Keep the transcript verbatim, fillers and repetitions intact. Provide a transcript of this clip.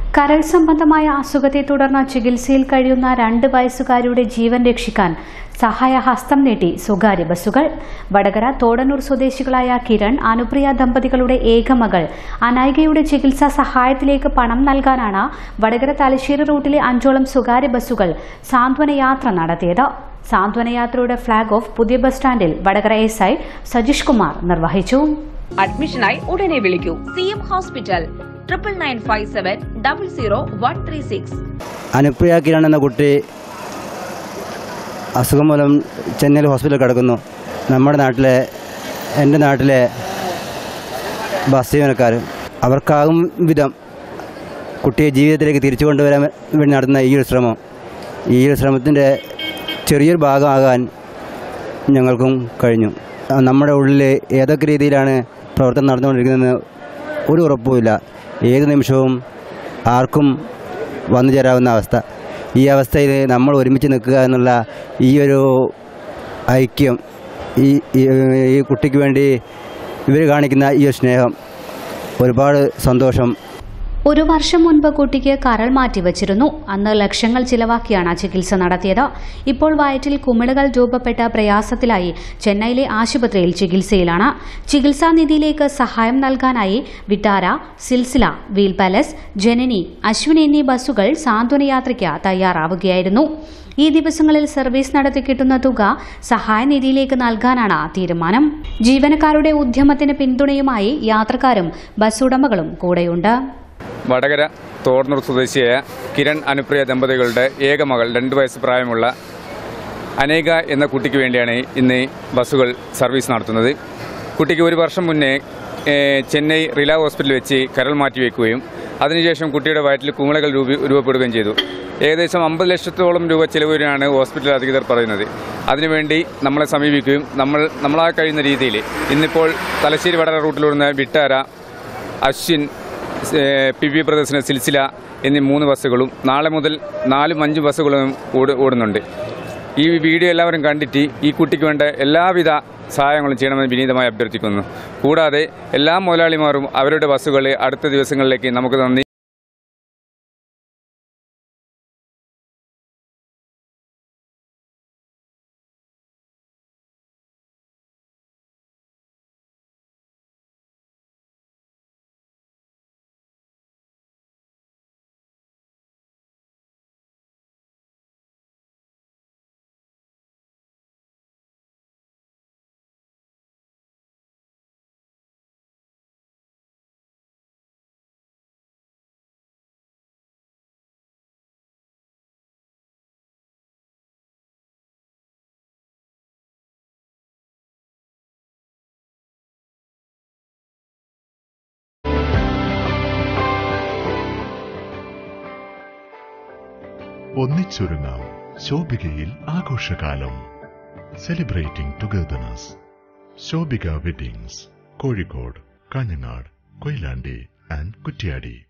കരൾ സംബന്ധമായ അസുഖത്തെ തുടർന്ന് ചികിത്സയിൽ കഴിയുന്ന രണ്ട് വയസ്സുകാരിയുടെ ജീവൻ രക്ഷിക്കാൻ സഹായഹസ്തം നീട്ടി സ്വകാര്യ ബസ്സുകൾ. വടകര തോടന്നൂർ സ്വദേശികളായ കിരൺ, അനുപ്രിയ ദമ്പതികളുടെ ഏകമകൾ അനായികയുടെ ചികിത്സാ സഹായത്തിലേക്ക് പണം നൽകാനാണ് വടകര തലശ്ശേരി റൂട്ടിലെ അഞ്ചോളം സ്വകാര്യ ബസ്സുകൾ സാന്ത്വനയാത്ര നടത്തിയത്. സാന്ത്വനയാത്രയുടെ ഫ്ളാഗ് ഓഫ് പുതിയ ബസ് സ്റ്റാൻഡിൽ വടകര എസ് ഐ സജീഷ് കുമാർ നിർവഹിച്ചു. അഡ്മിഷനായി ഉടനെ വിളിക്കൂ. C M hospital triple nine five seven double zero one three six. Anupriya Kiran എന്ന കുട്ടി അസുഖം മൂലം ചെന്നൈയിൽ ഹോസ്പിറ്റലിൽ കിടക്കുന്നു. നമ്മുടെ നാട്ടിലെ എൻ്റെ നാട്ടിലെ ബസ് ജീവനക്കാർ അവർക്കാകും വിധം കുട്ടിയെ ജീവിതത്തിലേക്ക് തിരിച്ചു കൊണ്ടുവരാൻ വേണ്ടി നടത്തുന്ന ഈ ഒരു ശ്രമം ഈ ഒരു ശ്രമത്തിൻ്റെ ചെറിയൊരു ഭാഗമാകാൻ ഞങ്ങൾക്കും കഴിഞ്ഞു. നമ്മുടെ ഉള്ളിൽ ഏതൊക്കെ രീതിയിലാണ് പ്രവർത്തനം നടന്നുകൊണ്ടിരിക്കുന്നതെന്ന് ഒരു ഉറപ്പുമില്ല. ഏത് നിമിഷവും ആർക്കും വന്നു ചേരാവുന്ന അവസ്ഥ. ഈ അവസ്ഥയിൽ നമ്മൾ ഒരുമിച്ച് നിൽക്കുക എന്നുള്ള ഈ ഒരു ഐക്യം, ഈ ഈ കുട്ടിക്ക് വേണ്ടി ഇവർ കാണിക്കുന്ന ഈ ഒരു സ്നേഹം, ഒരുപാട് സന്തോഷം. ഒരു വർഷം മുൻപ് കുട്ടിക്ക് കരൾ മാറ്റിവച്ചിരുന്നു. അന്ന് ലക്ഷങ്ങൾ ചിലവാക്കിയാണ് ചികിത്സ നടത്തിയത്. ഇപ്പോൾ വയറ്റിൽ കുമിളകൾ രൂപപ്പെട്ട പ്രയാസത്തിലായി ചെന്നൈയിലെ ആശുപത്രിയിൽ ചികിത്സയിലാണ്. ചികിത്സാ നിധിയിലേക്ക് സഹായം നൽകാനായി വിട്ടാര, സിൽസില, വീൽ പാലസ്, ജനനി, അശ്വിൻ എന്നീ ബസ്സുകൾ സാന്ത്വനയാത്രയ്ക്ക് തയ്യാറാവുകയായിരുന്നു. ഈ ദിവസങ്ങളിൽ സർവീസ് നടത്തി കിട്ടുന്ന തുക സഹായനിധിയിലേക്ക് നൽകാനാണ് തീരുമാനം. ജീവനക്കാരുടെ ഉദ്യമത്തിന് പിന്തുണയുമായി യാത്രക്കാരും ബസ് ഉടമകളും കൂടെയുണ്ട്. വടകര തോടന്നൂർ സ്വദേശിയായ കിരൺ, അനുപ്രിയ ദമ്പതികളുടെ ഏകമകൾ രണ്ട് വയസ്സ് പ്രായമുള്ള അനേക എന്ന കുട്ടിക്ക് വേണ്ടിയാണ് ഇന്ന് ബസ്സുകൾ സർവീസ് നടത്തുന്നത്. കുട്ടിക്ക് ഒരു വർഷം മുന്നേ ചെന്നൈ റില ഹോസ്പിറ്റലിൽ വെച്ച് കരൾ മാറ്റിവെക്കുകയും അതിനുശേഷം കുട്ടിയുടെ വയറ്റിൽ കുമിളകൾ രൂപ രൂപപ്പെടുകയും ചെയ്തു. ഏകദേശം അമ്പത് ലക്ഷത്തോളം രൂപ ചെലവിനാണ് ഹോസ്പിറ്റൽ അധികൃതർ പറയുന്നത്. അതിനുവേണ്ടി നമ്മളെ സമീപിക്കുകയും നമ്മൾ നമ്മളാ കഴിയുന്ന രീതിയിൽ ഇന്നിപ്പോൾ തലശ്ശേരി വടകര റൂട്ടിലോടുന്ന വിട്ടാര, അശ്വിൻ, പി വി ബ്രദേഴ്സിന് സിൽസില എന്നീ മൂന്ന് ബസ്സുകളും നാളെ മുതൽ നാലും അഞ്ചും ബസ്സുകളും ഓടുന്നുണ്ട്. ഈ വീഡിയോ എല്ലാവരും കണ്ടിട്ട് ഈ കുട്ടിക്ക് വേണ്ട എല്ലാവിധ സഹായങ്ങളും ചെയ്യണമെന്ന് വിനീതമായി അഭ്യർത്ഥിക്കുന്നു. കൂടാതെ എല്ലാ മുതലാളിമാരും അവരുടെ ബസ്സുകളെ അടുത്ത ദിവസങ്ങളിലേക്ക് നമുക്ക് നന്ദി. ഒന്നിച്ചൊരുങ്ങാം ശോഭികയിൽ ആഘോഷകാലം. Celebrating togetherness. Shobhika weddings, Kozhikode, Kanhangad, Koyilandy and Kuttiadi.